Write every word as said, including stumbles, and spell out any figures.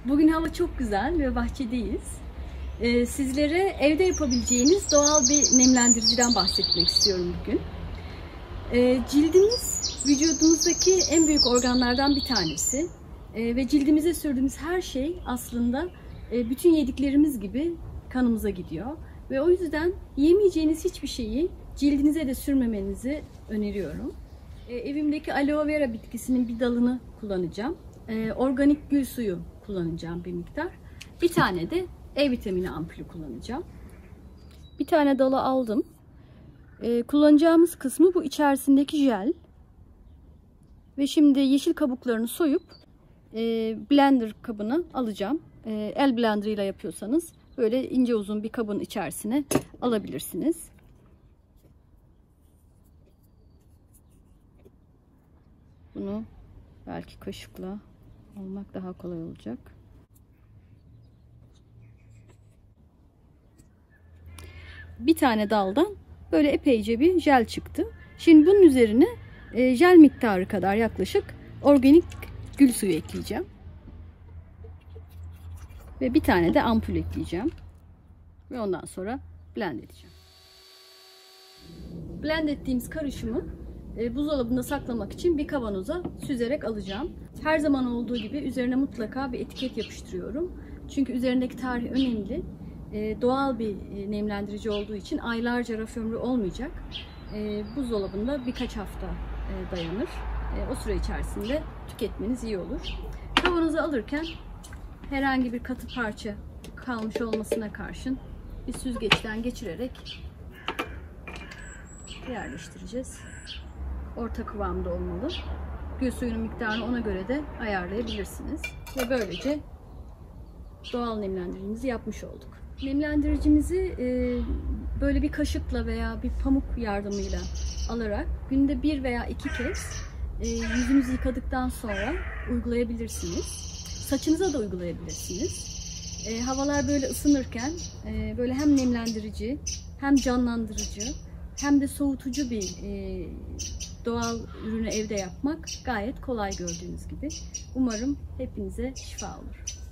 Bugün hava çok güzel ve bahçedeyiz. Ee, sizlere evde yapabileceğiniz doğal bir nemlendiriciden bahsetmek istiyorum bugün. Ee, cildimiz vücudumuzdaki en büyük organlardan bir tanesi. Ee, ve cildimize sürdüğümüz her şey aslında e, bütün yediklerimiz gibi kanımıza gidiyor. Ve o yüzden yemeyeceğiniz hiçbir şeyi cildinize de sürmemenizi öneriyorum. Ee, evimdeki aloe vera bitkisinin bir dalını kullanacağım. Ee, organik gül suyu kullanacağım bir miktar. Bir tane de E vitamini ampulü kullanacağım. Bir tane dalı aldım. Ee, kullanacağımız kısmı bu içerisindeki jel. Ve şimdi yeşil kabuklarını soyup e, blender kabına alacağım. E, el blenderıyla yapıyorsanız böyle ince uzun bir kabın içerisine alabilirsiniz. Bunu belki kaşıkla almak daha kolay olacak. Bir tane daldan böyle epeyce bir jel çıktı. Şimdi bunun üzerine e, jel miktarı kadar yaklaşık organik gül suyu ekleyeceğim. Ve bir tane de ampul ekleyeceğim. Ve ondan sonra blend edeceğim. Blend ettiğimiz karışımı e, buzdolabında saklamak için bir kavanoza süzerek alacağım. Her zaman olduğu gibi üzerine mutlaka bir etiket yapıştırıyorum. Çünkü üzerindeki tarih önemli. E, doğal bir e, nemlendirici olduğu için aylarca raf ömrü olmayacak. E, buzdolabında birkaç hafta e, dayanır. E, o süre içerisinde tüketmeniz iyi olur. Kavanoza alırken herhangi bir katı parça kalmış olmasına karşın bir süzgeçten geçirerek yerleştireceğiz. Orta kıvamda olmalı. Gül suyunun miktarını ona göre de ayarlayabilirsiniz. Ve böylece doğal nemlendiricimizi yapmış olduk. Nemlendiricimizi e, böyle bir kaşıkla veya bir pamuk yardımıyla alarak günde bir veya iki kez e, yüzünüzü yıkadıktan sonra uygulayabilirsiniz. Saçınıza da uygulayabilirsiniz. E, havalar böyle ısınırken e, böyle hem nemlendirici hem canlandırıcı hem de soğutucu bir e, doğal ürünü evde yapmak gayet kolay gördüğünüz gibi. Umarım hepinize şifa olur.